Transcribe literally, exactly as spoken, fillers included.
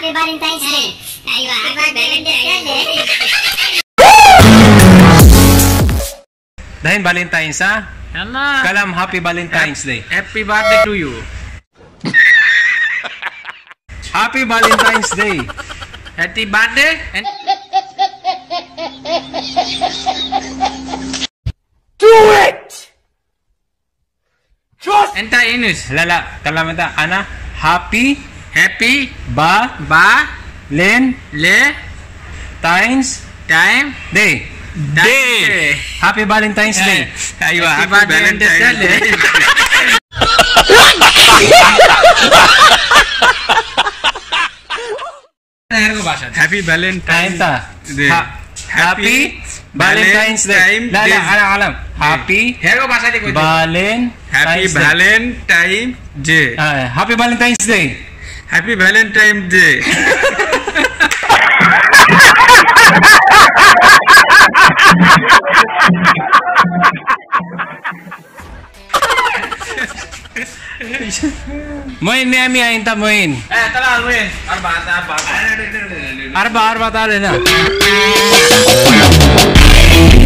Happy Valentine's Day. Aywa, Happy Valentine's Day. Dahil Valentine's ha? Yana. Kalam Happy Valentine's Day. Happy birthday to you. Happy Valentine's Day. Happy birthday and do it. Just enta English. Lala, kalam ita ana Happy Happy ba ba len le times time day. day. Happy Valentine's Day. Aywa, happy Valentine's Day. Happy Valentine's Day. Happy Valentine's Day. Lala, ana kalam. Happy Hero bahasa di ko. Valen Happy Valentine's Day. Happy Valentine's Day. Happy Valentine's Day. Moin ni ami ainta moin. Eh, tala moin. Arba arba. Arba arba tala na.